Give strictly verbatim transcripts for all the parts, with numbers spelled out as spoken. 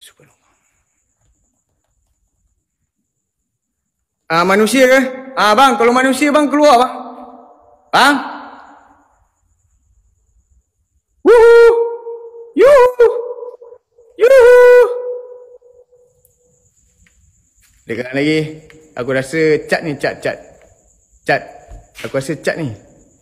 Subhanallah. Ah, manusia ke? Ah, bang, kalau manusia bang keluar bang. Bang. Wuhu. Yuhu. Yuhu. Dekat lagi. Aku rasa cat ni, cat, cat. Cat. Aku rasa cat ni.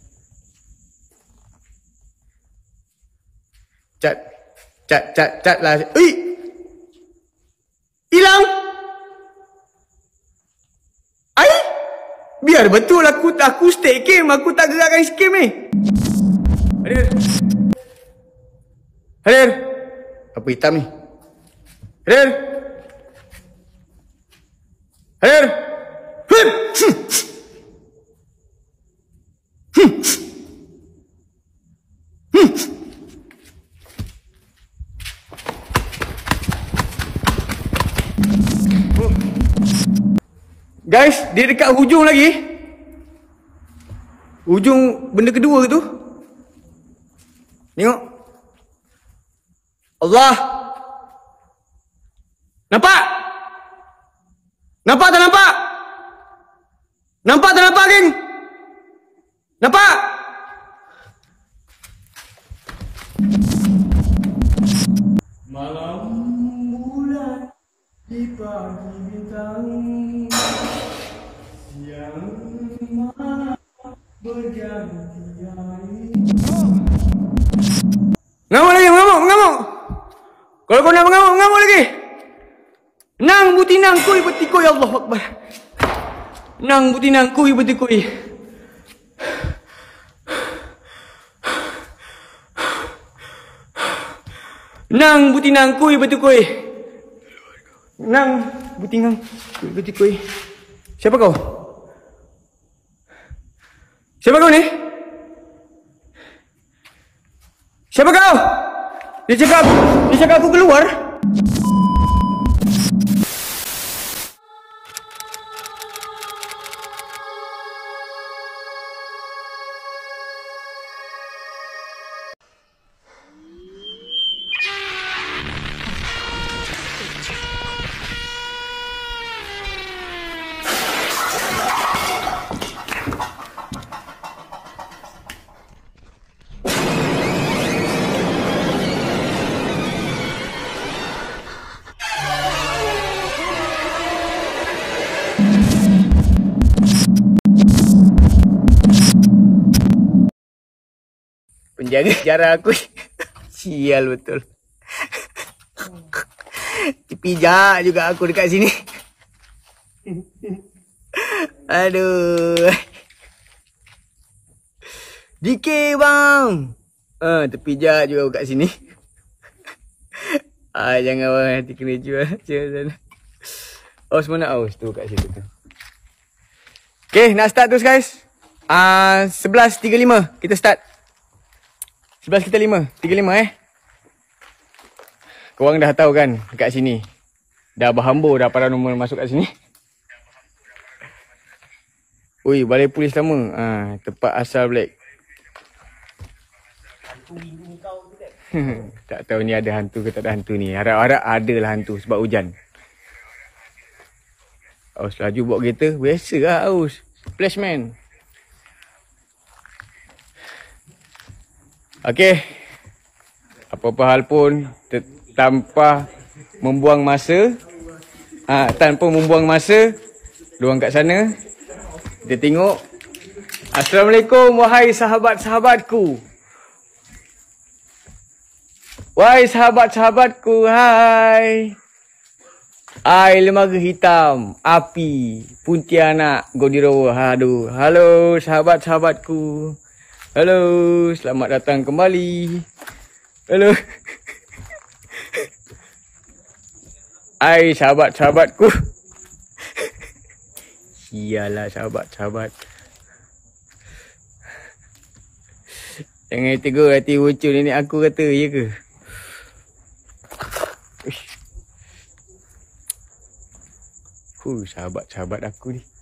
Cat. Cat, cat, cat lah. Eh! Hilang! Ai! Biar betul aku aku stay game. Aku tak gerakkan game ni. Hadir. Hadir. Apa hitam ni? Hadir. Hadir. Hmm. Hmm. Hmm. Guys, dia dekat hujung lagi. Hujung benda kedua tu. Tengok. Allah. Nampak? Nampak tak nampak? Nampak tak nampak, geng? Nampak? Malam bulan di pagi bintang, siang malam berganti hari. Ngamuk lagi, ngamuk, ngamuk. Kalau kau nak mengamuk, mengamuk lagi. Nang butinang kuy betikoi, Allah Akbar. Nang butinang kuy betikoi. Nang butinang kuy betikoi. Nang butinang kuy betikoi. Siapa kau? Siapa kau ni? Siapa kau? Dia cakap, dia cakap aku keluar. Penjaga jarak aku. Sial betul. Dipijak juga aku dekat sini. Aduh. D K bang. Ah, terpijak juga kat sini. Ah, jangan bang, nanti kena jual sana. Oh, semua nak aus tu kat situ tu. Okay, nak start terus guys. Ah, sebelas tiga puluh lima kita start. sebelas kita lima, tiga puluh lima eh. Korang dah tahu kan dekat sini. Dah berhambur dah paranormal masuk kat sini. Ui, balai polis lama. Ha, tempat asal Black. Tak tahu ni ada hantu ke tak ada hantu ni. Harap-harap adalah hantu sebab hujan. Aus laju bawa kereta. Biasa lah Aus. Flashman. Okey. Apa-apa hal pun tanpa membuang masa. Ah, ha, tanpa membuang masa. Luang kat sana. Kita tengok. Assalamualaikum wahai sahabat-sahabatku. Wahai sahabat-sahabatku, hai. Ai lembaga hitam, api, Pontianak, Godirowo. Aduh, halo sahabat-sahabatku. Halo, selamat datang kembali. Halo. Ai sahabat-sahabatku. Sialah sahabat-sahabat. Jangan tegur hati lucu ni aku kata, ya ke? Huh, sahabat-sahabat aku ni.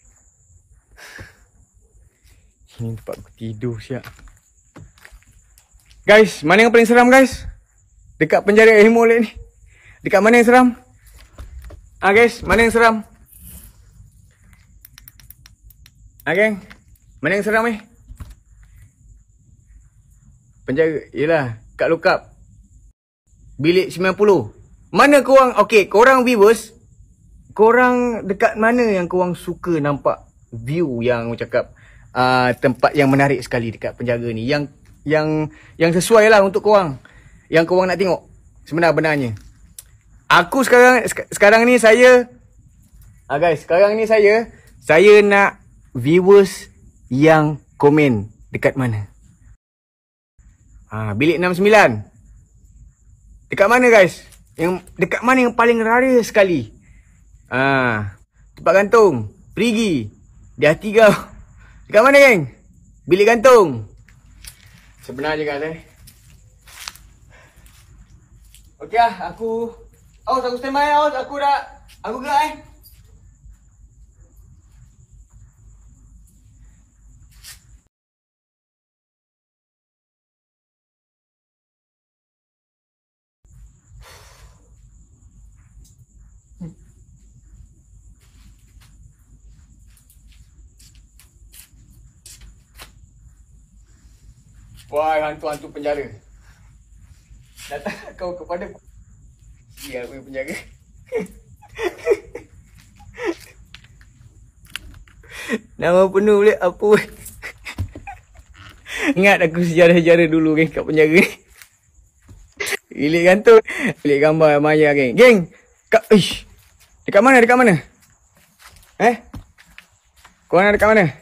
Sini tempat aku tidur siap. Guys, mana yang paling seram guys? Dekat penjara Ilmu Molek ni. Dekat mana yang seram? Ah guys, mana yang seram? Ah geng, mana yang seram eh? Penjaga, yelah, kat lookup. Bilik sembilan puluh. Mana korang, okay, korang viewers, korang dekat mana yang korang suka nampak view yang cakap uh, tempat yang menarik sekali dekat penjaga ni, yang yang yang sesuai lah untuk korang, yang korang nak tengok sebenar-benarnya. Aku sekarang sekarang ni saya ah guys, sekarang ni saya saya nak viewers yang komen dekat mana. Ah, bilik enam sembilan. Dekat mana guys? Yang dekat mana yang paling rara sekali? Ah, tempat gantung, perigi, di hati kau. Dekat mana geng? Bilik gantung. Sebenarnya guys eh. Okey lah, aku Aus, aku stand by Aus, aku dah aku gerak eh. Wahai hantu-hantu penjara, datang kau kepada dia punya penjaga. Nama penuh boleh apa? Ingat aku sejarah-sejarah dulu geng kat penjara ni. Bilik gantung, bilik gambar maya geng. Geng, kat ish. Dekat mana? Dekat mana? Eh? Korang dekat mana?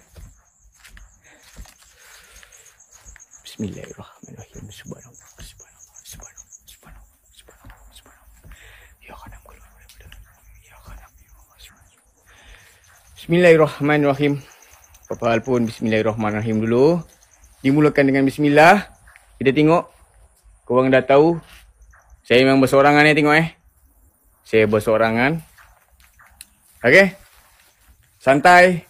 Bismillahirrahmanirrahim. Subhanallah, subhanallah, subhanallah, subhanallah, subhanallah, subhanallah. Ya khanam kul ya khanam. Bismillahirrahmanirrahim. Apa hal pun bismillahirrahmanirrahim dulu. Dimulakan dengan bismillah. Kita tengok. Korang dah tahu saya memang bersorangan ni, tengok eh. Saya bersorangan. Okey. Santai.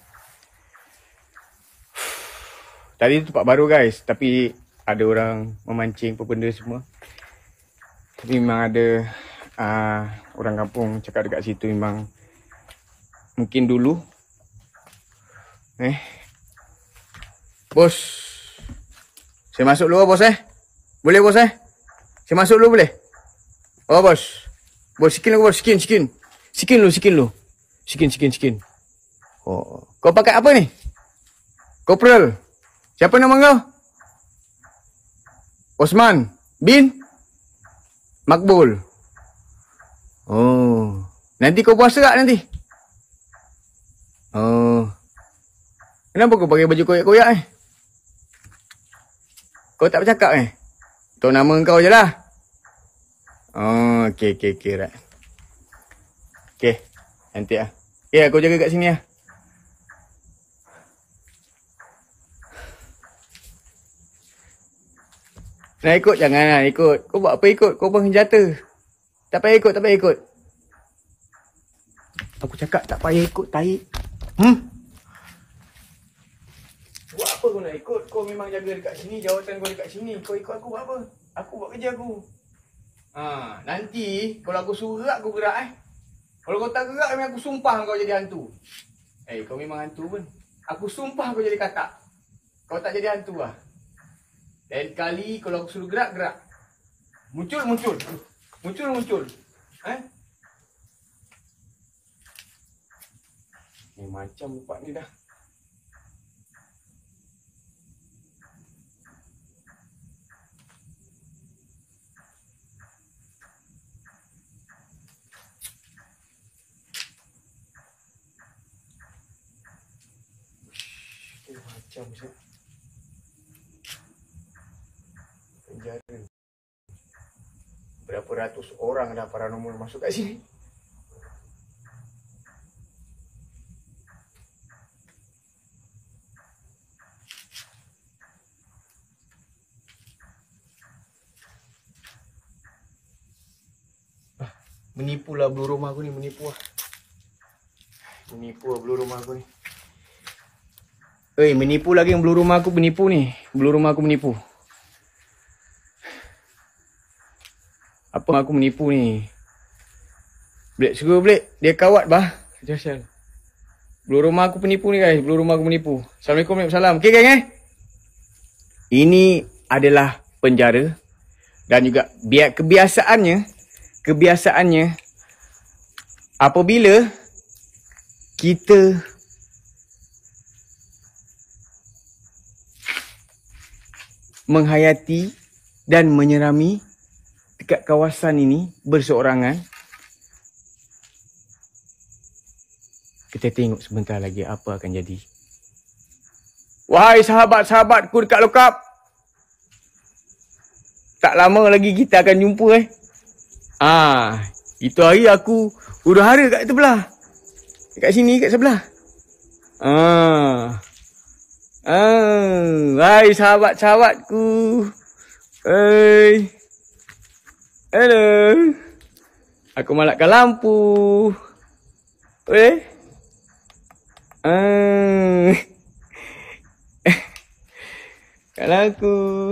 Tadi tu tempat baru guys, tapi ada orang memancing apa benda semua. Tapi memang ada uh, orang kampung cakap dekat situ memang mungkin dulu. Eh. Bos. Saya masuk dulu bos eh. Boleh bos eh? Saya masuk dulu boleh? Oh bos. Bos sikin dulu bos, sikin sikin. Sikin dulu, sikin dulu. Sikin sikin sikin. Oh, kau pakai apa ni? Kopral. Siapa nama kau? Osman bin Makbul. Oh, nanti kau puasa tak nanti? Oh, kenapa kau pakai baju koyak-koyak eh? Kau tak bercakap eh? Tahu nama kau je lah. Oh, okey, okey, okey, right. Okey, nanti lah. Okey, aku jaga kat sini lah. Nak ikut? Jangan lah ikut. Kau buat apa ikut? Kau pun jatuh. Tak payah ikut, tak payah ikut. Aku cakap tak payah ikut, tahi. Hmm? Buat apa kau nak ikut? Kau memang jaga dekat sini, jawatan kau dekat sini. Kau ikut aku buat apa? Aku buat kerja aku. Ha, nanti kalau aku suruh gerak, aku gerak eh. Kalau kau tak gerak, memang aku sumpah kau jadi hantu. Eh, kau memang hantu pun. Aku sumpah kau jadi katak. Kau tak jadi hantu lah. Lain kali kalau aku suruh gerak, gerak. Muncul, muncul. Muncul, muncul. Eh? Ni macam buat ni dah. Ni macam je. Penjara. Berapa ratus orang dah paranormal masuk kat sini. Ah, menipu lah blue rumah aku ni, menipu lah. Menipu lah blue rumah aku ni. Eh, menipu lagi yang blue rumah aku menipu ni. Blue rumah aku menipu. Apa aku menipu ni? Blek suruh Blek. Dia kawat bah. Jasial. Belum rumah aku penipu ni guys. Belum rumah aku penipu. Assalamualaikum warahmatullahi wabarakatuh. Okay geng eh. Ini adalah penjara. Dan juga biar kebiasaannya. Kebiasaannya. Apabila kita menghayati dan menyerami dekat kawasan ini berseorangan. Kita tengok sebentar lagi apa akan jadi. Wahai sahabat-sahabatku dekat lokap. Tak lama lagi kita akan jumpa eh. Ah, itu hari aku huru hara kat sebelah. Dekat sini kat sebelah. Ah. Ah, hai sahabat-sahabatku. Hey. Hello. Aku malakkan lampu. Boleh? Ah. Kalau aku.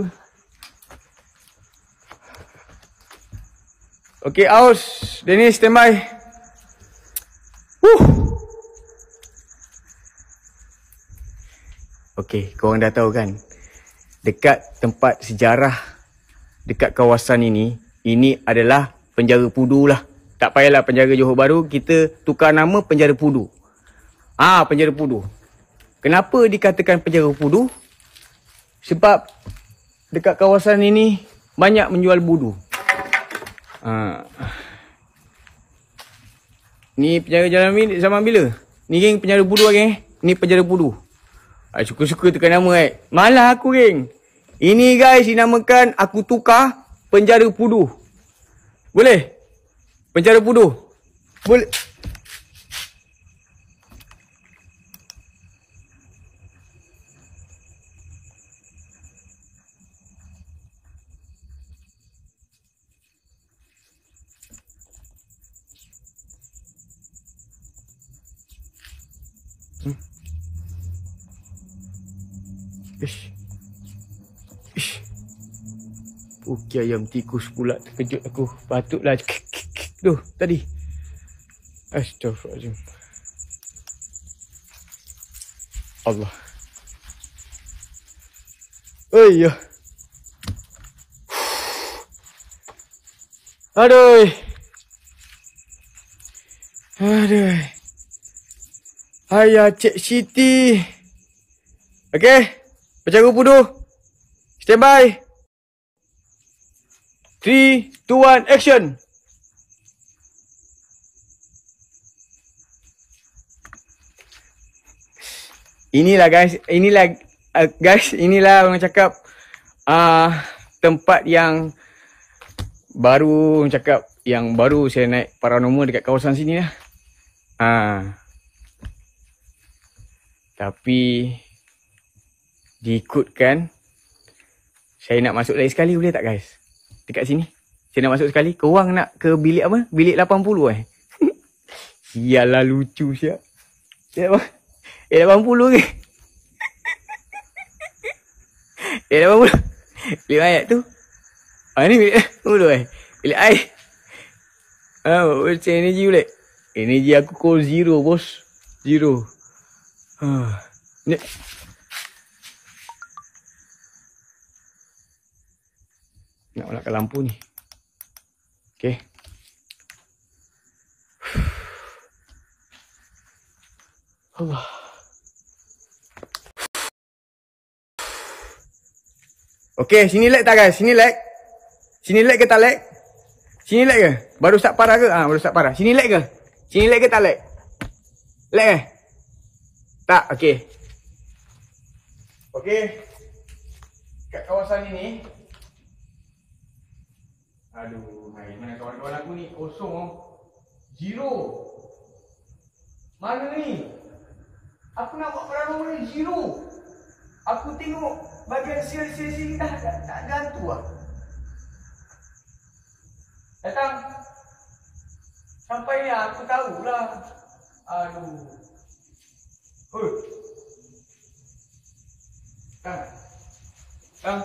Okey, Aus. Dennis, standby. Huh. Okey, korang dah tahu kan? Dekat tempat sejarah, dekat kawasan ini, ini adalah penjara Pudu lah. Tak payahlah penjara Johor Bahru, kita tukar nama penjara Pudu. Ah, penjara Pudu. Kenapa dikatakan penjara Pudu? Sebab dekat kawasan ini banyak menjual budu. Ah. Ni penjara jalan zaman bila? Ni geng penjara Pudu lagi eh. Ni penjara Pudu. Ah, suka-suka tekan nama eh. Malah aku geng. Ini guys dinamakan aku tukar penjara Pudu. Boleh? Penjara Pudu. Boleh. Hmm. Ish. Ish. Puki ayam tikus pula terkejut aku. Patutlah. Duh, tadi. Astaghfirullahaladzim. Allah. Oh iya. Aduh. Aduh. Ayah Cik Siti. Okey. Penjara Pudu. Stand by. three, two, one, action. Inilah guys, inilah uh, guys, inilah orang cakap uh, tempat yang baru, orang cakap yang baru saya naik paranormal dekat kawasan sini lah. Uh, tapi diikutkan saya nak masuk lagi sekali, boleh tak guys? Dekat sini. Saya nak masuk sekali. Korang nak ke bilik apa? Bilik lapan puluh eh? Sialah lucu siap. Siap apa? Eh lapan puluh ke? Eh lapan puluh. Bilik mayat tu. Ah ni bilik lapan puluh eh? Bilik air. Ah, macam energi boleh? Energi aku call zero bos. Zero. Ah. Ni. Nak mulakan lampu ni. Okay. Allah. Okay, sini lag tak guys? Sini lag? Sini lag ke tak lag? Sini lag ke? Baru start parah ke? Ah, baru start parah. Sini lag ke? Sini lag ke tak lag? Lag eh? Tak, okay. Okay. Kat kawasan ini. Aduh, hai, mana kawan-kawan aku ni? Kosong oh. Zero. Mana ni? Aku nak buat paranormal ni zero. Aku tengok bagian sel-sel sini dah tak ada hantu lah. Datang. Sampai ni aku tahulah. Aduh. Hoi. Tang. Tang.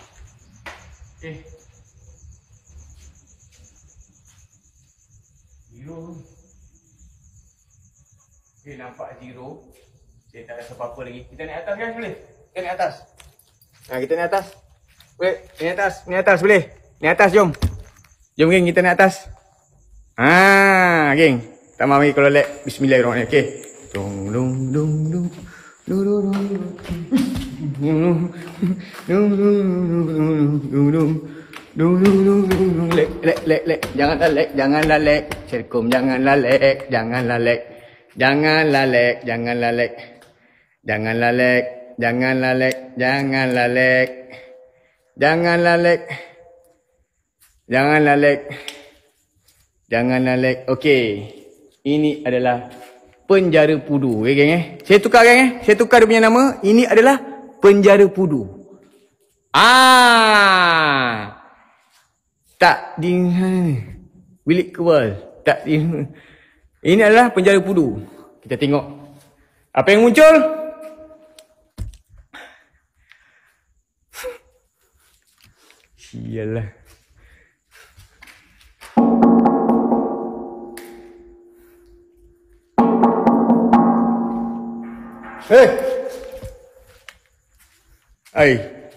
Okay. Zero. Okay, nampak zero. Saya tak rasa apa-apa lagi. Kita naik atas guys, boleh? Kita naik atas. Nah, kita naik atas. Boleh? Naik atas. Naik atas boleh? Naik atas jom. Jom geng, kita naik atas. Haa, geng. Tak mahu kalau lag. Bismillahirrahmanirrahim. Okay. Dung dung dung dung. Dung dung dung dung. Dung dung dung dung. Dung dung dung dung. Lag, lag, lag, lag. Janganlah lag, janganlah lag. Assalamualaikum, janganlah lag, janganlah lag. Janganlah lag, janganlah lag. Janganlah lag, janganlah lag, janganlah lag. Janganlah lag. Janganlah lag. Janganlah lag. Okey. Ini adalah penjara pudu. Okay, geng, eh. Saya tukar geng, eh. Saya tukar dia punya nama. Ini adalah penjara pudu. Ah. Tak di bilik kebal. Tak di. Ini adalah penjara pudu. Kita tengok apa yang muncul. Sialah. Hei. Hai.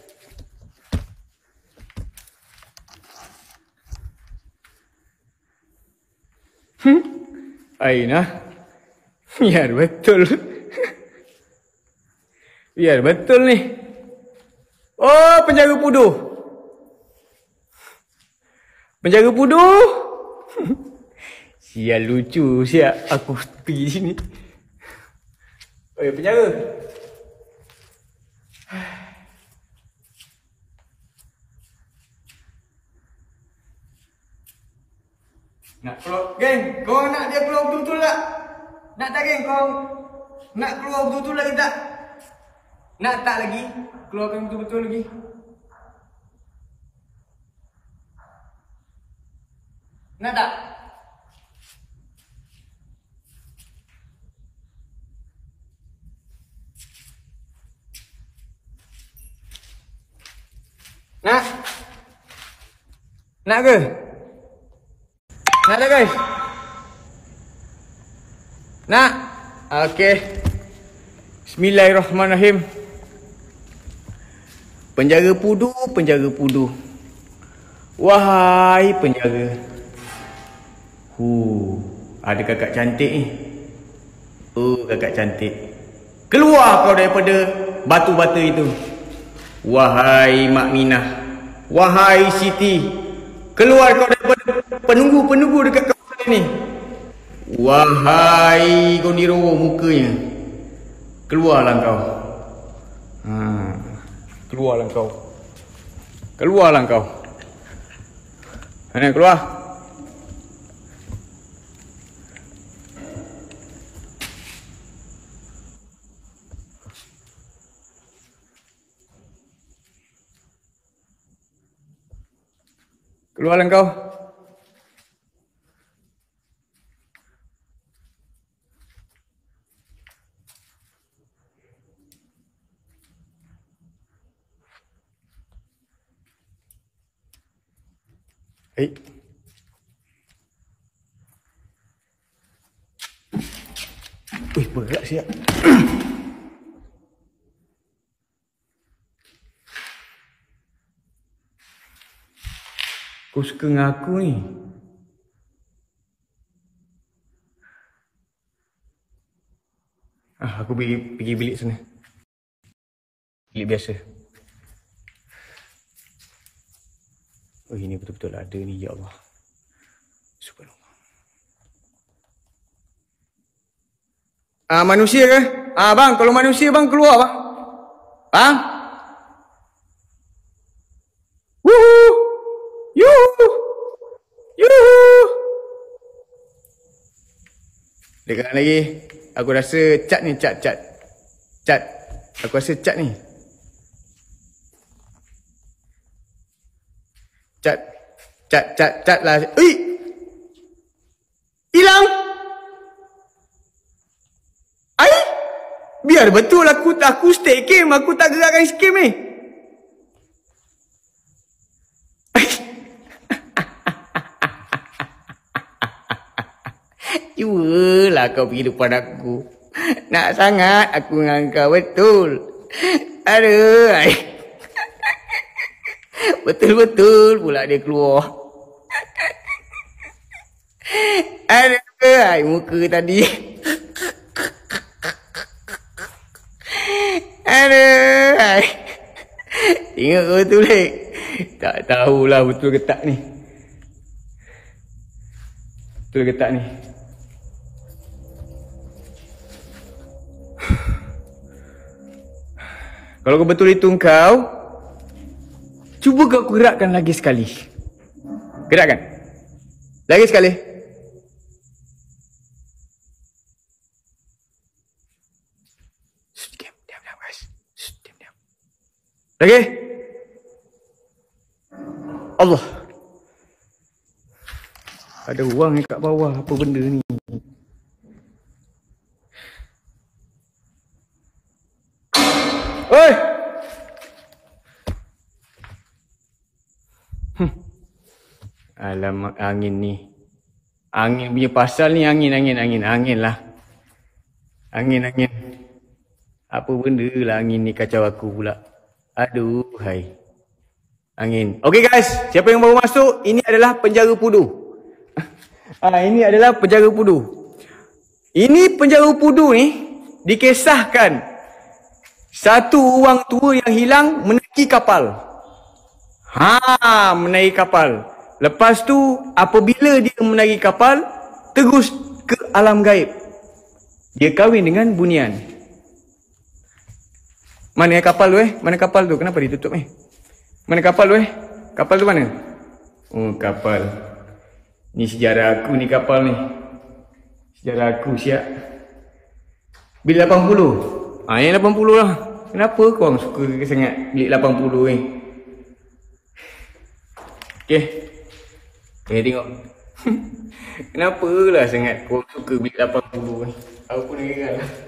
Hmm. Aina. Biar betul. Biar betul nih. Oh, penjaga pudu. Penjaga pudu. Sial lucu siap aku pergi sini. Oh ya, penjaga. Nak keluar, geng, kau nak dia keluar betul-betul tak? Nak tak geng, kau nak keluar betul-betul lagi tak? Nak tak lagi? Keluarkan betul-betul lagi. Nak tak? Nak? Nak ke? Nak tak guys? Nak? Okey. Bismillahirrahmanirrahim. Penjaga pudu, penjaga pudu. Wahai penjaga. Hu, ada kakak cantik ni. Oh, kakak cantik. Keluar kau daripada batu-batu itu. Wahai Mak Minah. Wahai Siti. Keluar kau daripada penunggu-penunggu dekat kawasan ni. Wahai Gondiro mukanya. Keluarlah kau. Ha. Keluarlah kau. Keluarlah kau. Mana keluar? Keluarlah kau. Eh. Wih, berat siap. Kau suka dengan aku ni. Ah, aku pergi, pergi bilik sana. Bilik biasa. Oh, ini betul-betul ada ni, ya Allah. Subhanallah. Ah, manusia ke? Ah, bang, kalau manusia bang keluar bang. Bang? Wuhu! Yuhu! Yuhu! Dekat lagi. Aku rasa cat ni, cat, cat. Cat. Aku rasa cat ni. Cat. Cat, cat, cat lah. Ui! Hilang! Ai! Biar betul aku aku stay game. Aku tak gerakkan scam ni. Cubalah kau pergi depan aku. Nak sangat aku dengan kau betul. Aduh. Ay. Betul-betul pula dia keluar. Aduh. Ay, muka tadi. Aduh. Ay. Tengok kau betul lek. Tak tahulah betul ke tak ni. Betul ke tak ni. Kalau kau betul itu kau, cuba kau gerakkan lagi sekali. Gerakkan. Lagi sekali. Shh, diam, diam, diam guys. Shh, diam, diam. Lagi. Allah. Ada uang ni kat bawah. Apa benda ni? Oi! Hmm. Alamak angin ni. Angin punya pasal ni angin, angin, angin. Angin lah. Angin, angin. Apa benda lah angin ni kacau aku pula. Aduh, hai. Angin. Okay guys, siapa yang baru masuk, ini adalah penjara pudu. Ah, ini adalah penjara pudu. Ini penjara pudu ni dikisahkan satu orang tua yang hilang menaiki kapal. Ha, menaiki kapal. Lepas tu apabila dia menaiki kapal, terus ke alam gaib. Dia kahwin dengan bunian. Mana kapal tu eh? Mana kapal tu? Kenapa ditutup eh? Mana kapal tu eh? Kapal tu mana? Oh, kapal. Ni sejarah aku ni kapal ni. Sejarah aku siap. Bilik lapan puluh. Ah, yang lapan puluh lah. Kenapa korang suka sangat bilik lapan puluh ni? Okay. Okay, tengok. Kenapa lah sangat korang suka bilik lapan puluh ni? Aku pun heran lah.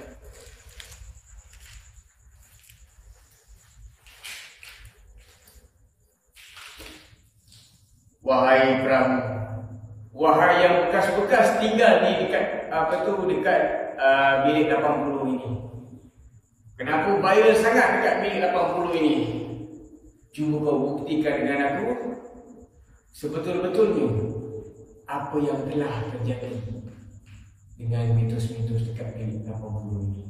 Wahai peramu, wahai yang bekas-bekas tinggal di dekat apa tu dekat uh, bilik lapan puluh ini. Kenapa viral sangat dekat bilik lapan puluh ini? Cuba kau buktikan dengan aku sebetul-betulnya apa yang telah terjadi dengan mitos-mitos dekat bilik lapan puluh ini.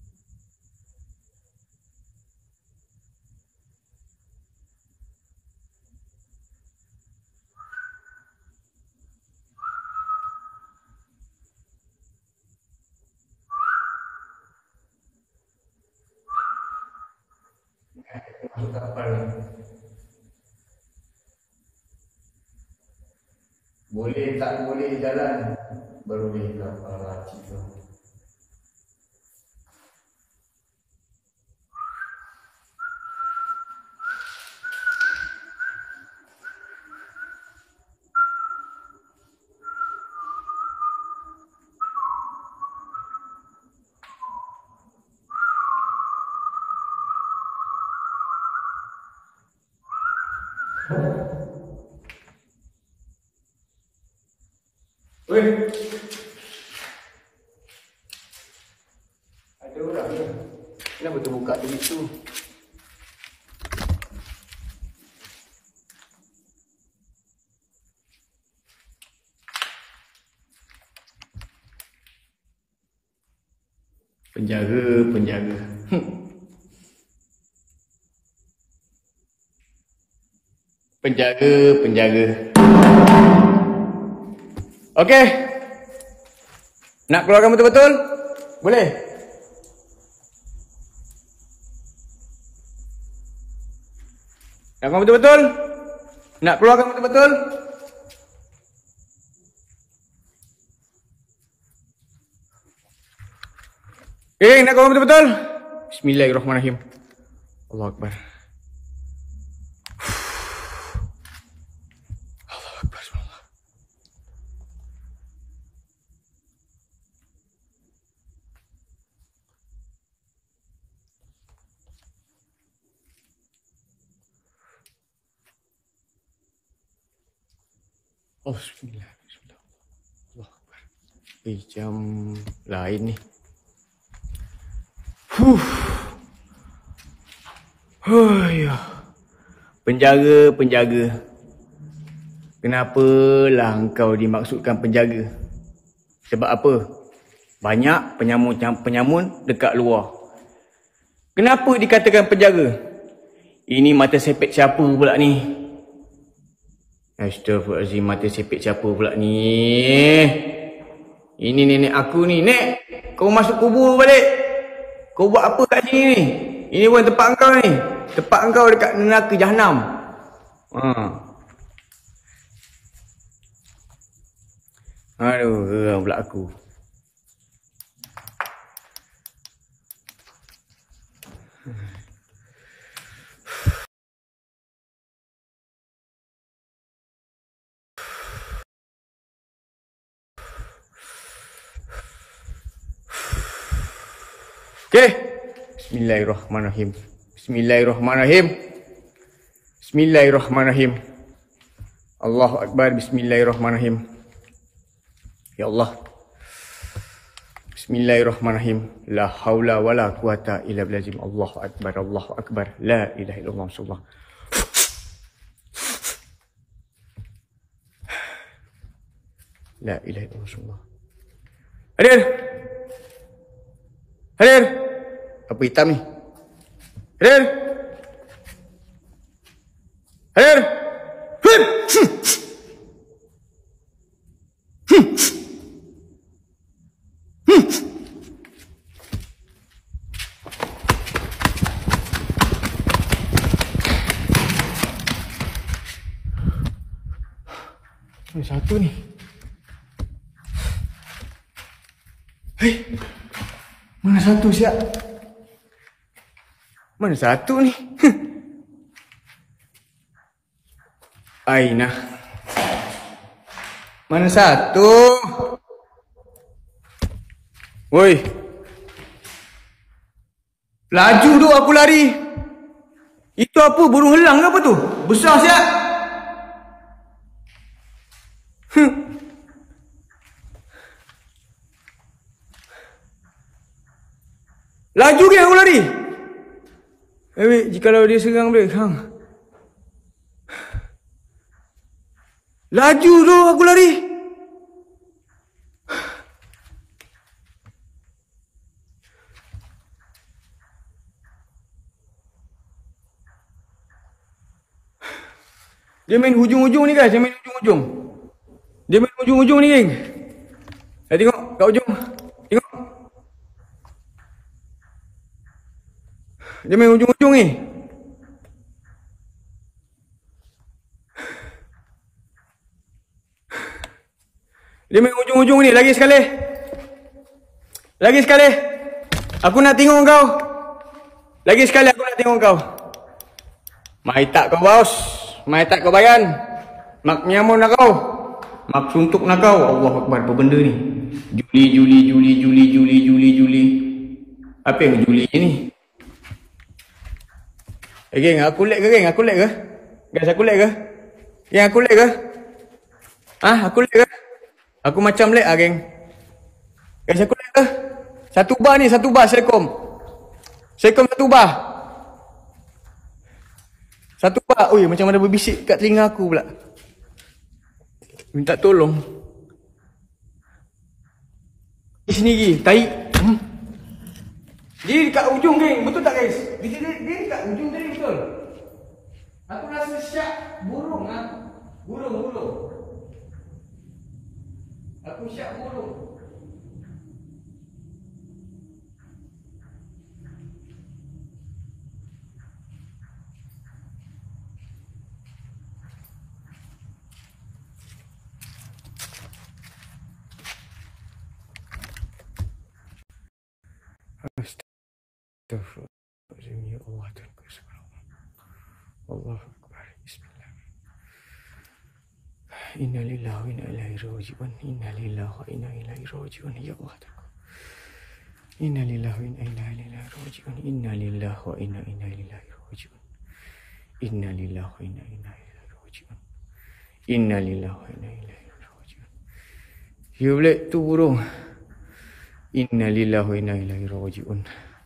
Kapal ni. Boleh tak boleh jalan baru boleh kapal racik tu. Weh, ada orang ni. Kenapa terbuka begitu? Penjaga, penjaga. Penjaga, penjaga. Okey. Nak keluarkan betul-betul? Boleh? Nak keluarkan betul-betul? Nak keluarkan betul-betul? Okey, nak keluarkan betul-betul? Bismillahirrahmanirrahim. Allahu Akbar. Oh, bismillah, bismillah. Allahu Akbar. Eh, jam lain ni. Huh. Oh, ya. Penjaga, penjaga. Kenapalah engkau dimaksudkan penjaga? Sebab apa? Banyak penyamun-penyamun dekat luar. Kenapa dikatakan penjaga? Ini mata sepet siapa pula ni? Astaghfirullahaladzim, mata sepet siapa pula ni? Ini nenek aku ni. Nek, kau masuk kubur balik. Kau buat apa kat sini ni? Ini bukan tempat engkau ni. Tempat engkau dekat neraka Jahanam. Ha. Aduh, geram pula aku. Okey. Bismillahirrahmanirrahim. Bismillahirrahmanirrahim. Bismillahirrahmanirrahim. Allahu Akbar. Bismillahirrahmanirrahim. Ya Allah. Bismillahirrahmanirrahim. La haula wala quwata illa billah. Allahu Akbar. Allahu Akbar. La ilaha illallah rasulullah. La ilaha illallah rasulullah. Hadir. Hadir. Apa hitam ni? Hadir. Hadir. Hmm. Hmm. Hmm. Ini satu ni. Hei. Mana satu siap? Mana satu ni? Aina. Mana satu? Woi. Laju tu aku lari. Itu apa? Burung helang ke apa tu? Besar siap. Hm. Laju ke aku lari? Eh, wait, jikalau dia serang boleh. Hang. Laju tu aku lari. Dia main hujung-hujung ni guys. Dia main hujung-hujung. Dia main hujung-hujung ni geng. Eh, tengok kat hujung. Tengok. Dia main hujung-hujung ni. Dia main hujung-hujung ni. Lagi sekali. Lagi sekali. Aku nak tengok kau. Lagi sekali aku nak tengok kau. Mai tak kau bos. Mai tak kau bayan. Mak nyamun nak kau. Mak suntuk nak kau. Allah Akbar. Apa benda ni? Juli, Juli, Juli, Juli, Juli, Juli, Juli. Apa yang Juli ni? Eh geng, aku lag ke geng? Aku lag ke? Guys, aku lag ke? Geng, aku lag ke? Ah, aku lag ke? Aku macam lag ah geng. Guys, aku lag ke? Satu bar ni, satu bar. Assalamualaikum. Assalamualaikum, satu bar. Satu bar. Ui, macam ada berbisik kat telinga aku pula. Minta tolong. Di sini lagi, tai. Hmm. Dia dekat ujung geng, betul tak guys? Dia, dia, dia dekat ujung tadi betul. Aku rasa syak burung ah. Burung, burung. Aku syak burung. Astagfirullahaladzim, ya Allah, Tuhanku subhanallah. Allahu Akbar. Bismillah. Inna lillahi wa inna ilaihi raji'un. Inna lillahi wa inna ilaihi raji'un. Ya Allah, Tuhanku. Inna lillahi wa inna ilaihi raji'un. Inna lillahi wa inna ilaihi raji'un. Inna lillahi wa inna ilaihi raji'un. Inna lillahi wa inna ilaihi raji'un. Ya boleh tu burung. Innalillahi wa inna ilaihi raji'un.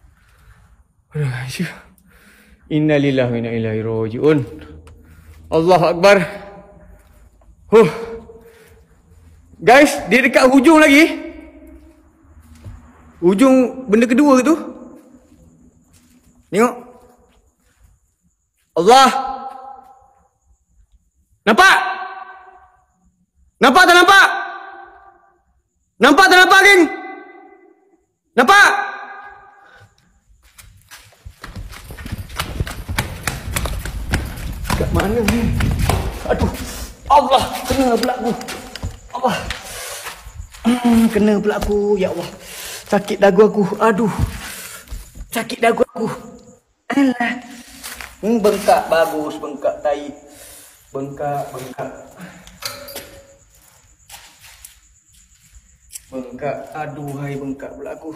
Innalillahi wa inna ilaihi raji'un. Allahu Akbar. Huh. Guys, dia dekat hujung lagi. Hujung benda kedua tu. Tengok. Allah. Nampak? Nampak tak nampak? Nampak tak nampak, geng? Nampak? Kat mana ni? Aduh. Allah, kena pula aku. Allah. Hmm, kena pula aku. Ya Allah. Sakit dagu aku. Aduh. Sakit dagu aku. Alah. Hmm, bengkak bagus, bengkak tai. Bengkak, bengkak. Bengkak, aduh, hai bengkak pula aku.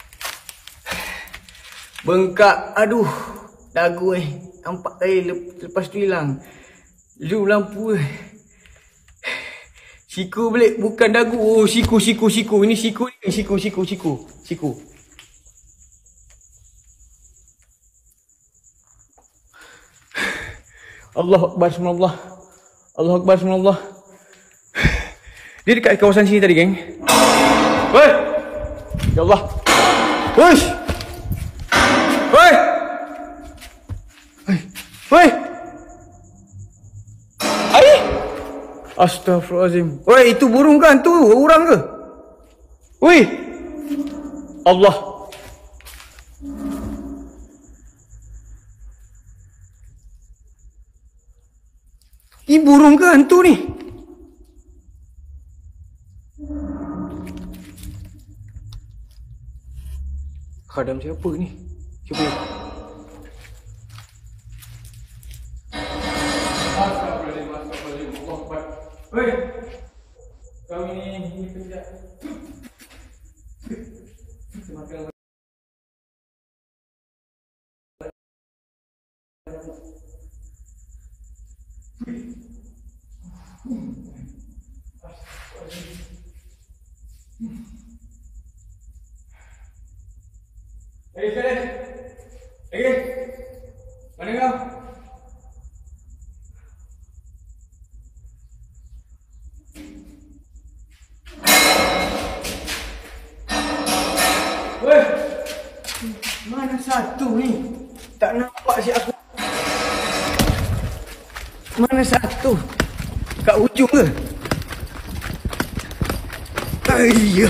Bengkak, aduh. Dagu eh. Nampak tadi lepas tu hilang. Lu lampu eh. Siku balik, bukan dagu. Oh, siku, siku, siku. Ini siku ni, siku, siku, siku. Siku. Allahu Akbar, subhanallah. Allahu Akbar, subhanallah. Dia dekat kawasan sini tadi, geng. Woi! Ya Allah. Woi! Woi! Woi! Ai! Astaghfirullahalazim. Woi, itu burung kan? Tu orang ke? Woi! Allah. Ini burung ke hantu ni? Khadam siapa ni? Cuba. Astagfirullahaladzim, astagfirullahaladzim. Allah Akbar. Hei! Kau ni, ni penjat. Semakin Eh, sekali. Eh, mana kau? Weh, mana satu ni? Tak nampak si aku. Mana satu? Kat hujung ke? Ayya.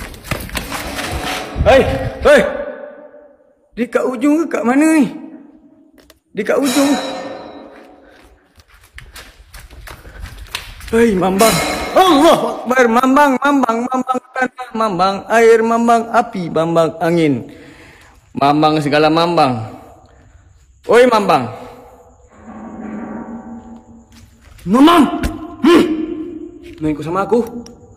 Hei, hei. Dia kat hujung ke kat mana ni? Dia kat hujung. Hei, mambang. Allah Akbar. Mambang, mambang, mambang tanah, mambang air, mambang api, mambang angin. Mambang segala mambang. Oi, mambang. Mambang. Hmm. Mau ikut sama aku?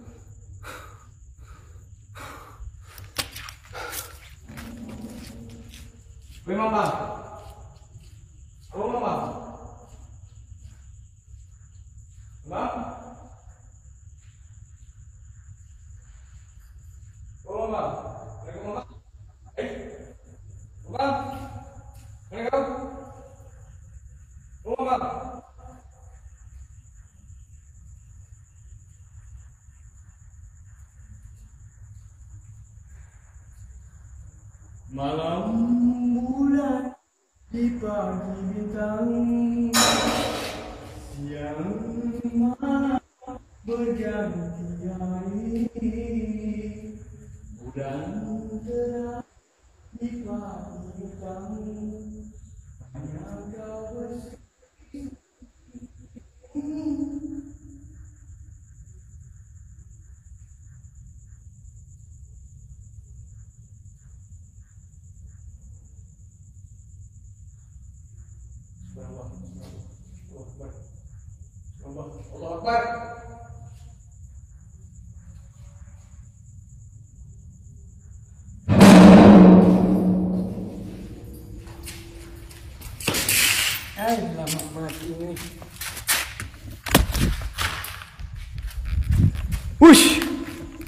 Oi, mambang. Oh, mambang. Mambang. Oh, mambang. Mana kau, mambang? Eh. Mambang. Mana kau? Oh, mambang. Malam bulan di pagi bintang, siang malam berganti hari, bulan terang di pagi bintang, hanya kau bersih. Allah Akbar. Hai, lama mati ni. Wush.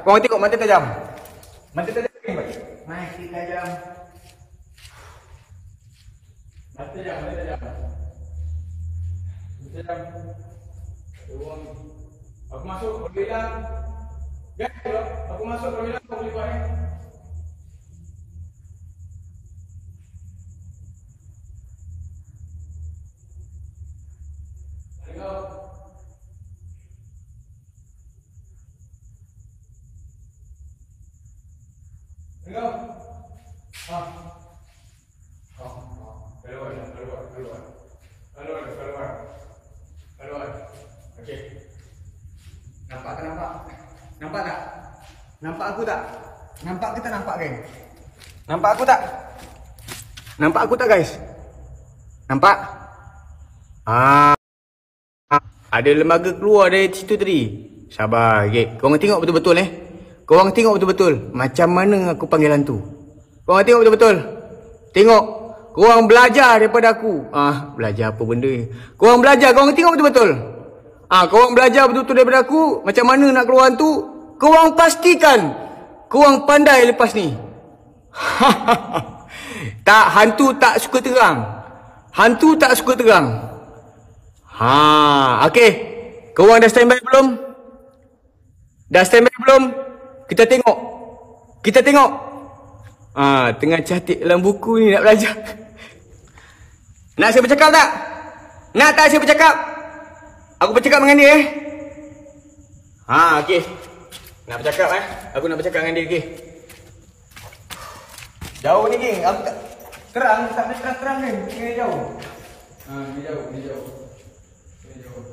Korang tengok mata tajam. Mata tajam. Mata tajam. Mata tajam, mata tajam. Mata tajam. Aku masuk, aku bilang. Guys, aku masuk, aku bilang, aku boleh buat ni. Tengok. Tengok. Ah. Ah. Keluar, keluar, keluar. Keluar, keluar. Keluar. Okey. Nampak tak nampak? Nampak tak? Nampak aku tak? Nampak ke tak nampak, geng? Nampak aku tak? Nampak aku tak, guys? Nampak? Ah. Ada lembaga keluar dari situ tadi. Sabar, okey. Korang tengok betul-betul eh. Korang tengok betul-betul macam mana aku panggil hantu. Korang tengok betul-betul. Tengok. Korang belajar daripada aku. Ah, belajar apa benda ni? Korang belajar, korang tengok betul-betul. Ah, korang belajar betul-betul daripada aku macam mana nak keluar hantu. Korang pastikan korang pandai lepas ni. Tak, hantu tak suka terang. Hantu tak suka terang. Ha, okey. Korang dah standby belum? Dah standby belum? Kita tengok. Kita tengok. Ah, tengah catat dalam buku ni nak belajar. Nak saya bercakap tak? Nak tak saya bercakap? Aku bercakap dengan dia eh. Ha, okey. Nak bercakap eh. Aku nak bercakap dengan dia, okey. Jauh ni, geng. Aku tak terang, tak boleh terang-terang ni. Ni jauh. Ha, ni jauh, ni jauh. Ni jauh.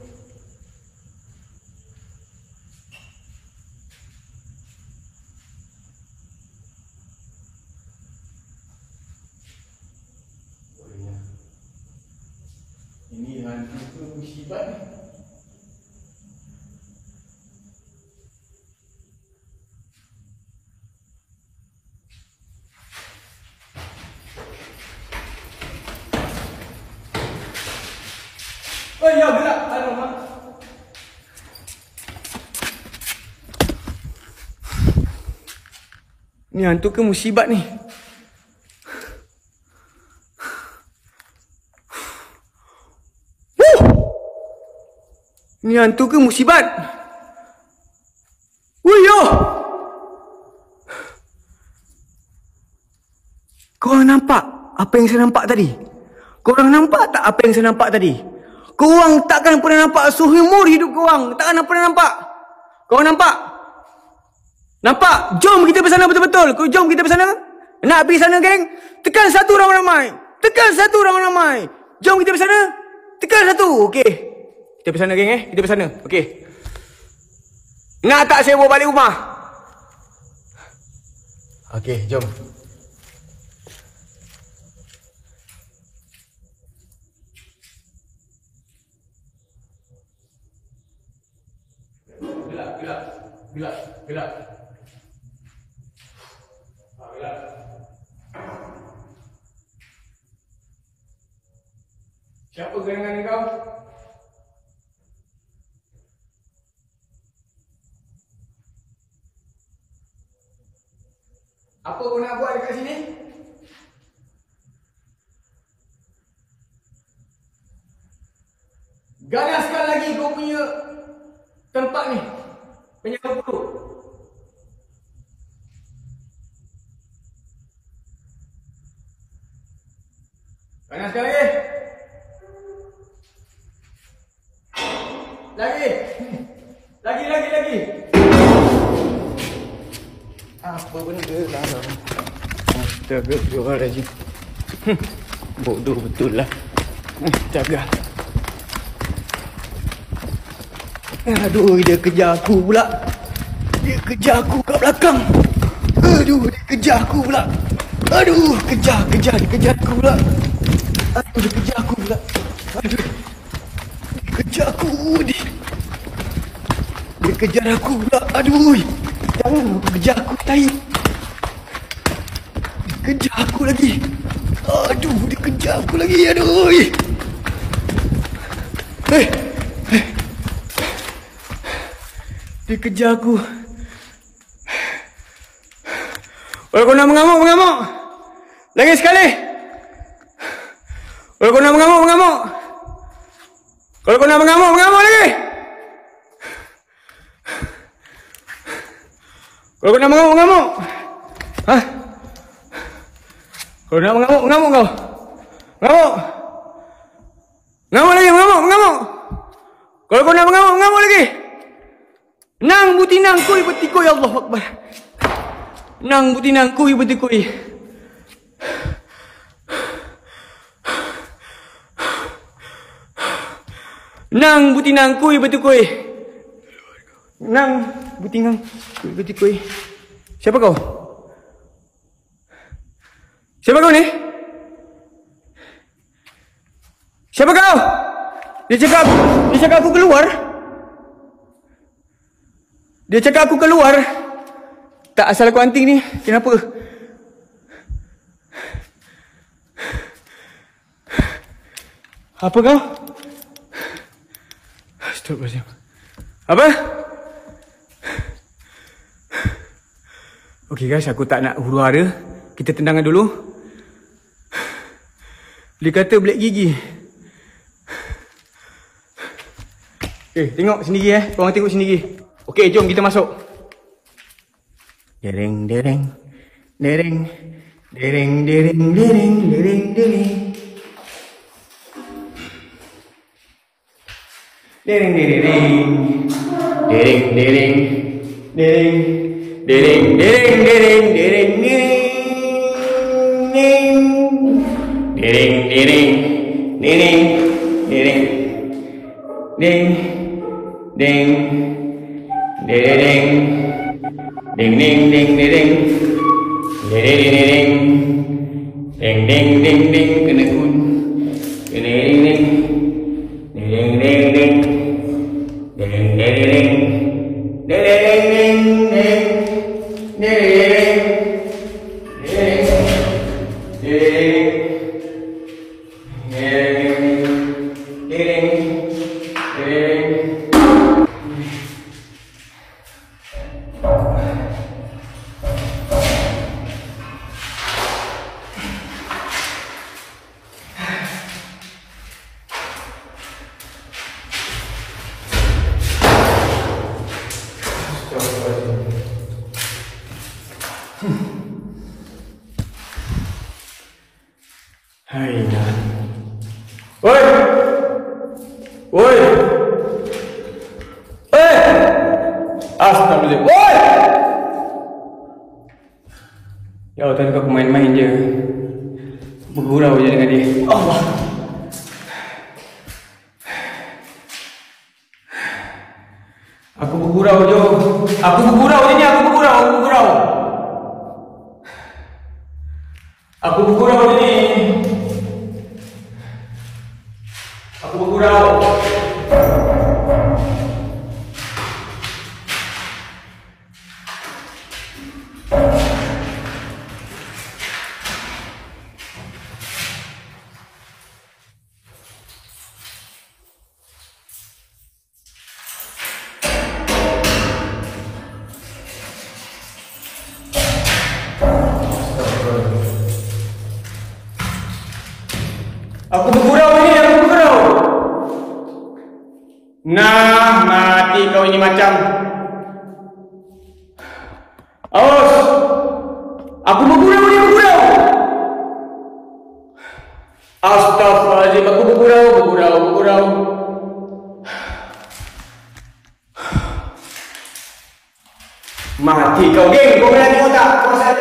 Ini hantu tu musibah ni. Oh ya, gerak. Aduh, mak. Ni hantu ke musibah ni? Ni hantu ke musibat? Woi yo! Korang nampak apa yang saya nampak tadi? Korang nampak tak apa yang saya nampak tadi? Korang takkan pernah nampak seumur hidup korang. Takkan pernah nampak. Korang nampak? Nampak? Jom kita bersana betul-betul. Jom kita bersana. Nak pergi sana, geng? Tekan satu ramai-ramai. Tekan satu ramai-ramai. Jom kita bersana. Tekan satu. Okey. Kita bersana, geng eh. Kita bersana. Okey. Nak tak saya bawa balik rumah? Okey, jom. Gelap, gelap. Gelap, gelap. Ah, gelap. Siapa gerangan kau? Apa kau nak buat dekat sini? Ganaskan lagi kau punya tempat ni. Penjaga perut. Ganaskan lagi. Lagi. Lagi, lagi, lagi. Apa benda lah. Astagfirullahaladzim. Bodoh betul lah. Astaga. Aduh, dia kejar aku pula. Dia kejar aku kat belakang. Aduh, dia kejar aku pula. Aduh, kejar, kejar, dia kejar aku pula. Aduh, dia kejar aku pula. Aduh. Dia kejar aku. Dia, dia kejar aku pula. Aduh. Jangan kejar aku, tai. Dia kejar aku lagi. Aduh, dia kejar aku lagi. Aduh. Eh. Eh. Dia kejar aku. Kalau kau nak mengamuk, mengamuk. Lagi sekali. Kalau kau nak mengamuk, mengamuk. Kalau kau nak mengamuk, mengamuk lagi. Kalau kau nak mengamuk, mengamuk. Hah? Kalau nak mengamuk, mengamuk kau. Mengamuk. Mengamuk lagi, mengamuk, mengamuk. Kalau kau nak mengamuk, mengamuk lagi. Nang butinang kuy betikui, Allah Akbar. Nang butinang kuy betikui. Nang butinang kuy betikui. Nang butinang kuy betikui. Siapa kau? Siapa kau ni? Siapa kau? Dia cakap, dia cakap aku keluar. Dia cakap aku keluar. Tak asal aku anting ni. Kenapa? Apa kau? Astagfirullahaladzim. Apa? Okey guys, aku tak nak huru hara. Kita tenangkan dulu. Dia kata black gigi. Okay, tengok sendiri eh. Korang tengok sendiri. Okey, jom kita masuk. Dereng, dereng. Dereng. Dereng, dereng, dereng, dereng, dereng. Dereng, dereng. Dereng, dereng. Dereng. Dereng, dereng, dereng, dereng, dereng. Dereng, dereng. Dereng, dereng. Ding. Ding. Dereng. Ding, ding, ding, dereng. Dereng, dereng. Ding, ding, ding, ding. Kena kun. Dereng, ding. Dereng, ding, ding. Dereng, dereng. Dereng, ding, ding. Dereng. Dereng. Dereng. Dereng. Dereng. Hai dah. Oi. Oi. Eh. Astagfirullah. Oi. Ya Allah, kau main-main je. Bergurau je dengan dia. Allah. Aku bergurau je. Aku bergurau je ni, aku bergurau, aku bergurau. Aku bergurau je ni. Aku bergurau. Aku bergurau ni, aku bergurau. Nah, mati kau ini macam. Awas. Aku bergurau ni, bergurau. Astagfirullahaladzim, aku bergurau, bergurau, bergurau. Mati kau, geng. Kau berani otak. Kau sadar.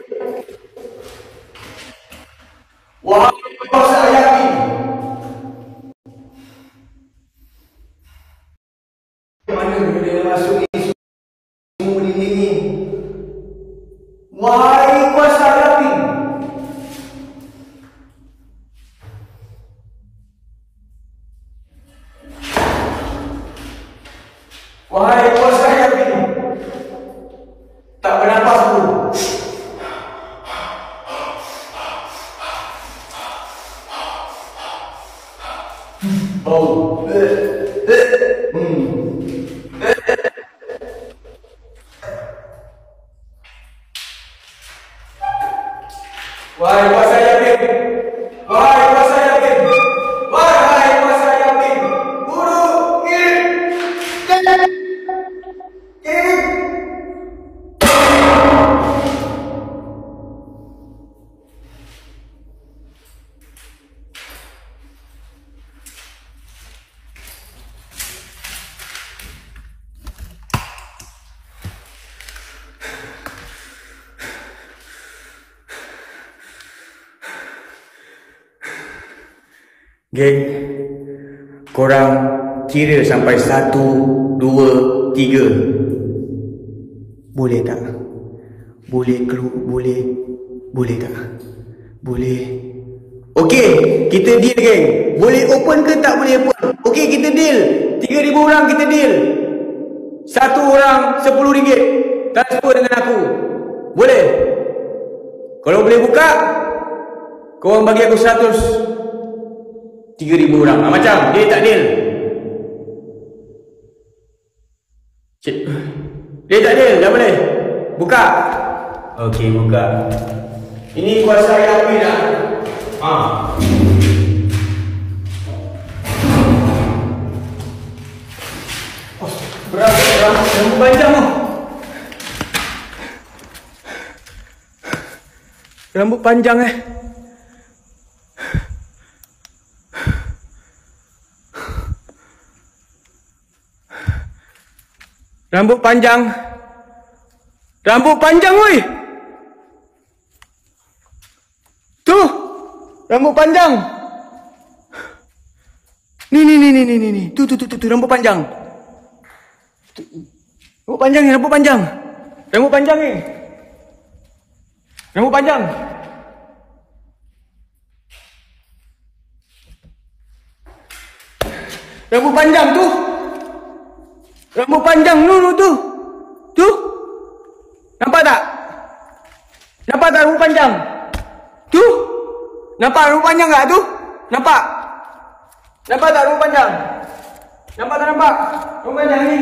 Wah, kau saya yakin. Mana dia masuk ini semua ini? Wahai kuasa yakin. Wahai kuasa yakin. Tak bernafas pun. Wahai kuasa yakin, wahai kuasa yakin, wahai kuasa yakin, buru kiri, kiri, kiri. Geng, korang kira sampai satu, dua, tiga. Boleh tak? Boleh keluar, boleh, boleh tak? Boleh. Okey, kita deal geng. Boleh open ke tak boleh open? Okey, kita deal. Tiga ribu orang kita deal. Satu orang sepuluh ringgit. Transfer dengan aku. Boleh? Kalau boleh buka, korang bagi aku seratus. Tiga ribu orang. Ha, macam dia tak deal. Cik. Dia tak deal. Dah boleh. Buka. Okey, buka. Ini kuasa yang api dah. Ha. Oh, berat, berat. Rambut panjang tu. Rambut panjang eh. Rambut panjang. Rambut panjang woi. Tu. Rambut panjang. Ni ni ni ni ni ni ni. Tu tu tu tu, tu. Rambut panjang. Tu. Rambut panjang ni, rambut panjang. Rambut panjang ni. Rambut panjang. Rambut panjang tu. Rambut panjang tu, tu, tu. Tu. Nampak tak? Nampak tak rambut panjang? Tu. Nampak rambut panjang tak tu? Nampak? Nampak tak rambut panjang? Nampak tak nampak? Rambut panjang ni.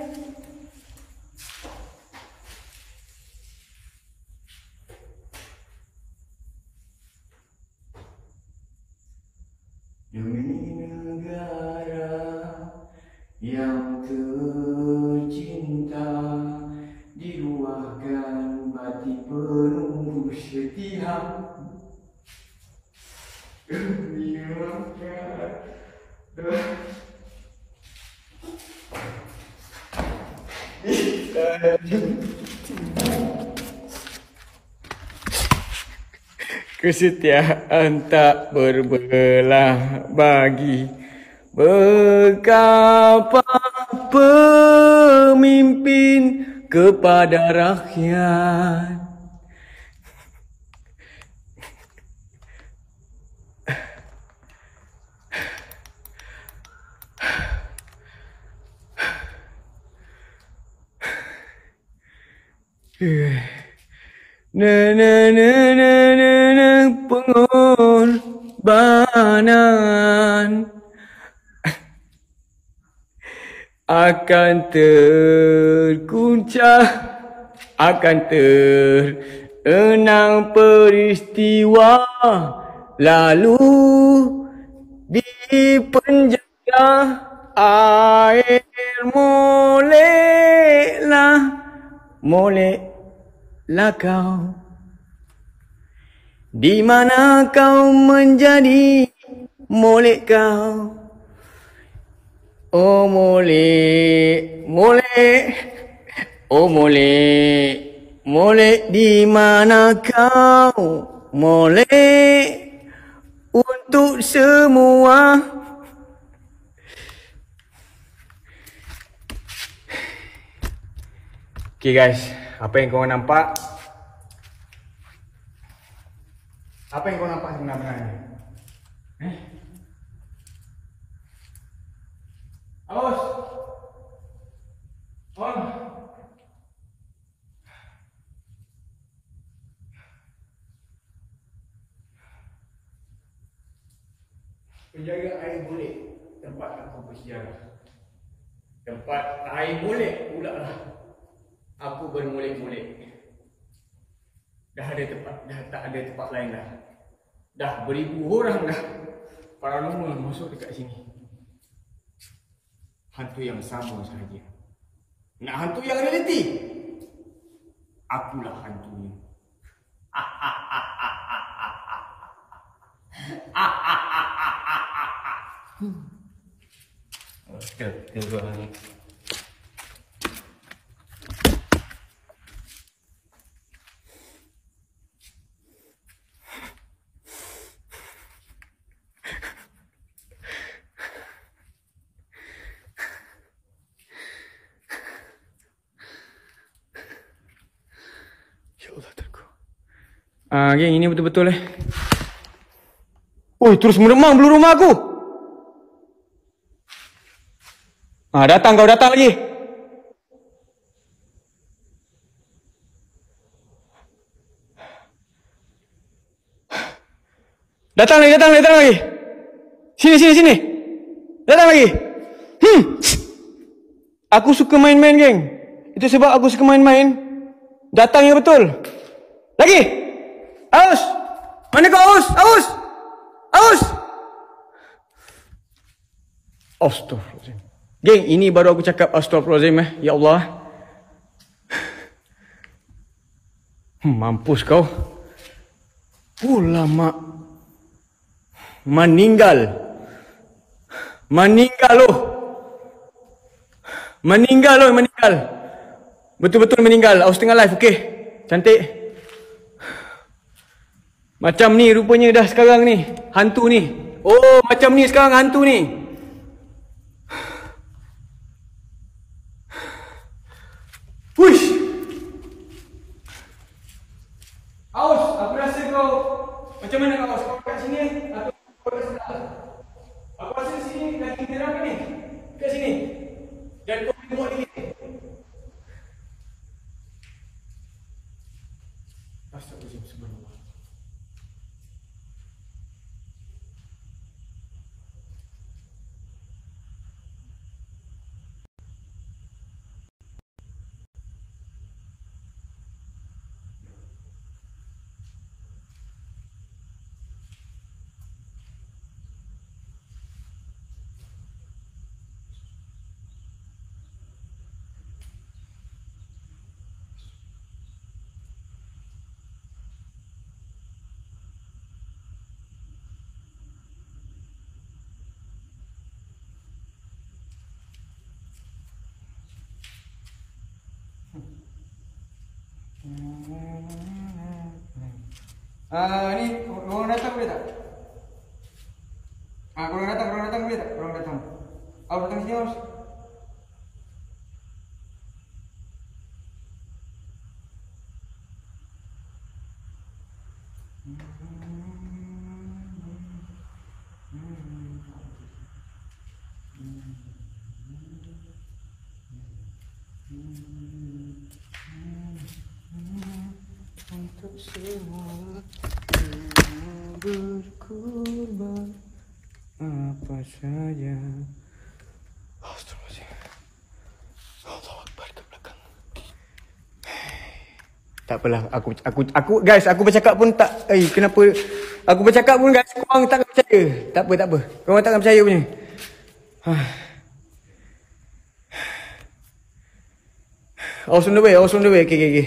Demi negara yang tercinta, diluahkan batik penuh setia. Demi negara. Kesetiaan tak berbelah bagi berkapa pemimpin kepada rakyat. Na na na na na na pengorbanan akan terguncang, akan terenang peristiwa, lalu di penjara air moleklah, moleklah kau. Di mana kau menjadi molek kau? Oh molek, molek, oh molek, molek di mana kau? Molek untuk semua. Okay guys, apa yang korang nampak? Apa yang kau nampak sebenarnya? Eh? Awas! On! Penjaga air molek tempat aku bersejarah. Tempat air molek pula lah aku bermolek-molek. Dah ada tempat, dah tak ada tempat lain dah. Dah beribu orang dah paranormal masuk dekat sini. Hantu yang sama sahaja. Nak hantu yang realiti? Akulah hantunya. Okey, tengok ni. Ya Allah, terku. Ah, geng, ini betul-betul eh. Oi, terus meremang belum rumah aku. Ah, datang kau datang lagi. Datang lagi, datang lagi, datang lagi. Sini, sini, sini. Datang lagi. Hmm. Aku suka main-main, geng. Itu sebab aku suka main-main. Datangnya betul. Lagi. Aus. Mana kau, Aus? Aus. Aus. Astaghfirullahaladzim. Geng, ini baru aku cakap astaghfirullahaladzim eh. Ya Allah. Hmm, mampus kau. Ulama meninggal. Meninggal loh. Meninggal loh, meninggal. Betul-betul meninggal. Aus tengah live, okey. Cantik. Macam ni rupanya dah sekarang ni. Hantu ni. Oh, macam ni sekarang hantu ni. Push. Aus, aku rasa kau macam mana kau? Kau kat sini atau kau kat sebelah? Aku rasa di sini lagi terang ni. Kat sini. Dan kau tengok ni. Astagfirullahaladzim, subhanallah. Ah, ni orang datang boleh tak? Ah, orang datang, orang datang boleh tak? Orang datang. Aus datang sini, Aus. Untuk semua berkorban apa saja. Astagfirullahaladzim. Allahu Akbar ke belakang. Tak apalah, aku aku aku guys, aku bercakap pun tak eh kenapa aku bercakap pun guys korang tak percaya. Tak apa, tak apa. Korang takkan percaya punya. Aus on the way, aus on the way. Okey, okey, okey.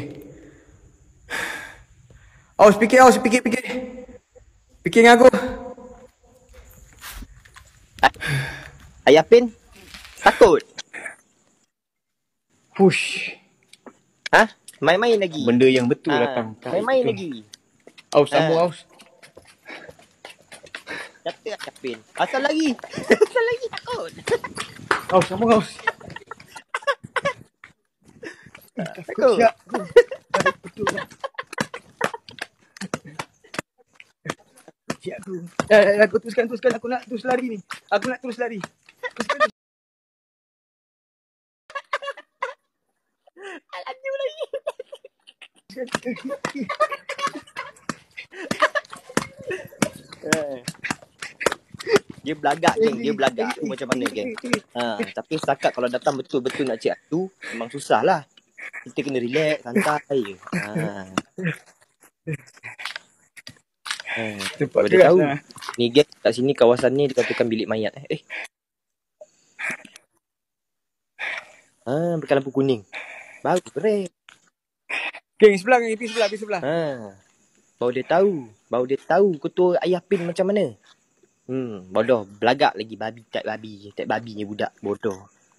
Aus fikir, aus fikir, fikir. Fikir dengan aku. Ayah Pin takut. Push. Ha? Main-main lagi. Benda yang betul ha, datang. Main-main lagi. Aus, sambung ha. Aus. Kata Ayah Pin. Asal lagi. Asal lagi takut. Aus, sambung Aus. Takut. Siap. Siap aku. Eh, aku teruskan, teruskan. Aku nak terus lari ni. Aku nak terus lari. Teruskan. Laju lagi. Dia belagak geng, dia belagak. Aku macam mana geng. Ha, tapi setakat kalau datang betul-betul nak cik tu, memang susah lah. Kita kena relax, santai je. Ha. Hmm. Cepat Baru dia keras tahu. lah. Ni geng kat sini kawasan ni dikatakan bilik mayat. Eh. eh. Ah, pakai lampu kuning. Baru keren. Geng sebelah geng, pi sebelah, pi sebelah. Ha. Baru dia tahu. Baru dia tahu ketua ayah pin macam mana. Hmm, bodoh. Belagak lagi babi tak babi. Tak babi ni budak. Bodoh.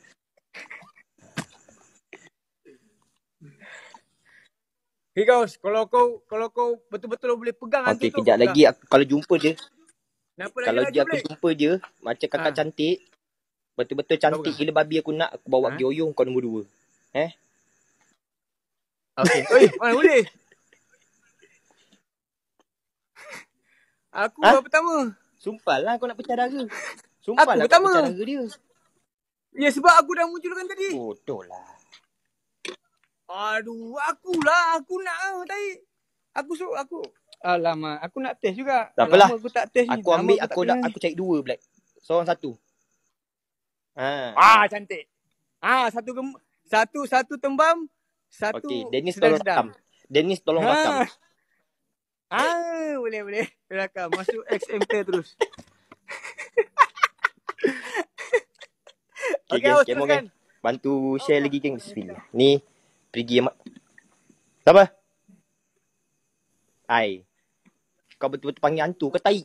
Hey Kaus, kalau kau kalau kau betul-betul boleh pegang hantu Okey, tu. kejap lagi aku, kalau jumpa dia. Kenapa Kalau lagi dia laju aku Black? jumpa dia macam kakak Ha. cantik. Betul-betul cantik Kau gila babi aku nak. Aku bawa Ha? pergi Oyong kau nombor dua. Eh? Okey. Oi, mana boleh? Aku Ha? ha? pertama. Sumpah lah kau nak pecah dara. Sumpah Aku lah kau pertama. nak pecah dara dia. Ya sebab aku dah munculkan tadi. Bodoh lah. Aduh, akulah. Aku nak ah tadi. Aku suruh aku. Alamak, aku nak test juga. Tak apalah. Lama aku tak test ni. Aku Lama ambil, tak aku dah, kena. aku cari dua Black. Seorang satu. Ha. Ah, cantik. Ah, satu gem satu satu tembam, satu Okey, Dennis tolong rakam. sedang-sedang. Dennis tolong Ha. rakam. Ah, boleh boleh. Rakam masuk X M P terus. Okey, Okey, geng, awak kemo teruskan. geng. Bantu share lagi geng. Bismillah. Ni pergi amat. Siapa? Ai. Kau betul-betul panggil hantu ke tai?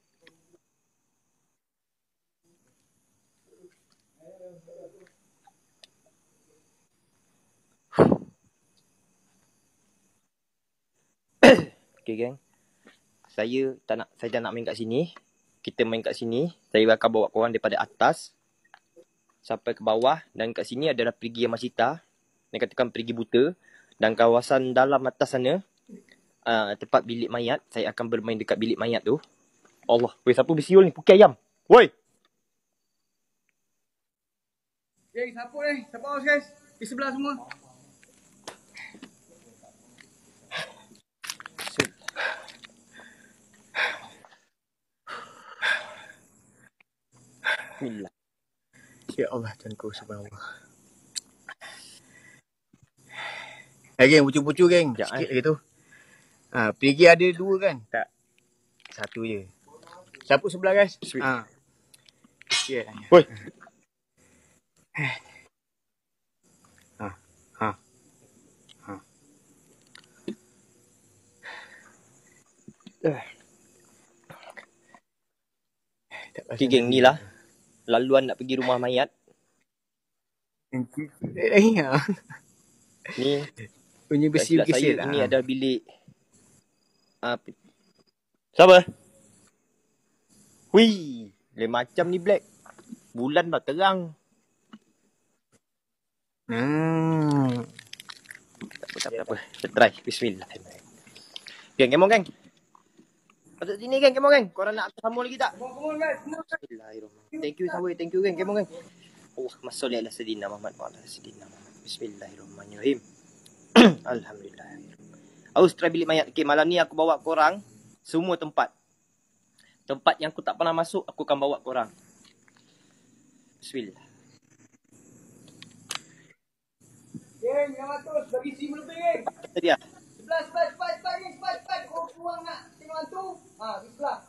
Okey geng. Saya tak nak saya tak nak main kat sini. Kita main kat sini. Saya akan bawa korang daripada atas sampai ke bawah, dan kat sini adalah perigi Yamasita. Yang katakan perigi buta, dan kawasan dalam atas sana uh, tempat bilik mayat. Saya akan bermain dekat bilik mayat tu. Allah, weh siapa bersiul ni? Puki ayam. Woi. Geng, siapa ni? Siapa haus guys? Di sebelah semua. Bismillah. Ya Allah, Tuanku subhanallah. Eh geng, pucu-pucu geng. Ya, Sikit eh. lagi tu. Ha, pergi ada dua kan? Tak. Satu je. Siapa sebelah guys? Sweet. Ha. Sikit. Woi. Ha. Ha. Ha. Eh. Tak Okey geng, ni lah laluan nak pergi rumah mayat. Eh, ya. Ni Punya tak besi silap saya, bergeser lah. ini adalah bilik uh, siapa? Hui, lain macam ni Black. Bulan dah terang. Hmm. Tak apa, tak apa, tak apa. Kita try. Bismillah. Geng, come on geng. Patut sini geng, come on geng. Korang nak sambung lagi tak? Come on guys. Bismillahirrahmanirrahim. Thank you Sawi, thank you geng, come on geng. Allahumma sholli ala sayyidina Muhammad wa ala sayyidina Muhammad. Bismillahirrahmanirrahim. Alhamdulillah. Aus try bilik mayat. Okay, malam ni aku bawa korang semua tempat. Tempat yang aku tak pernah masuk, aku akan bawa korang. Bismillah. Geng, yang atas bagi sim lebih geng. Kata dia. Sebelah, sebelah, cepat, cepat geng, cepat, cepat. Kau keluar nak tengok hantu. Ha, di sebelah.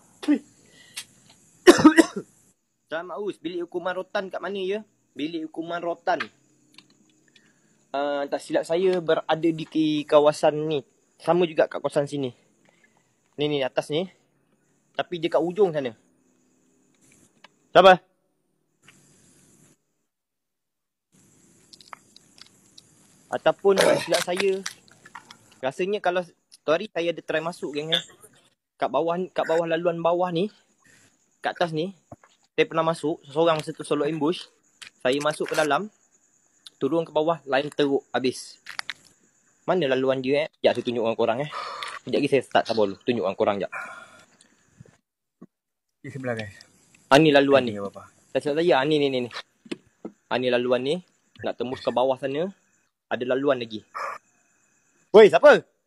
Salam Aus, bilik hukuman rotan kat mana ya? Bilik hukuman rotan. Uh, tak silap saya berada di kawasan ni. Sama juga kat kawasan sini. Ni ni atas ni. Tapi dia kat ujung sana. Siapa? Ataupun tak silap saya, rasanya kalau story saya ada try masuk geng ya. Kat bawah kat bawah laluan bawah ni, kat atas ni, saya pernah masuk seorang satu solo ambush. Saya masuk ke dalam, turun ke bawah, lain teruk habis. Mana laluan dia eh? Sekejap saya tunjuk orang korang eh. Sekejap lagi saya start sabar dulu. Tunjuk orang korang sekejap. Di sebelah guys. Ha ni laluan ni. Apa? Tak silap saya, ha ni ni ni. ni. Ha ni laluan ni. Nak tembus ke bawah sana, ada laluan lagi. Woi, siapa?